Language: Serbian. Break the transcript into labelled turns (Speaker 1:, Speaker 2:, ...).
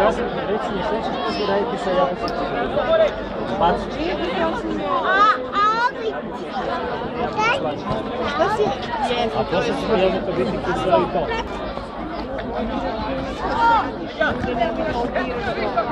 Speaker 1: kažem, recimo sve ćeš raditi sa jabučicom. Baciš. A poslije će jabuka biti kisela i to.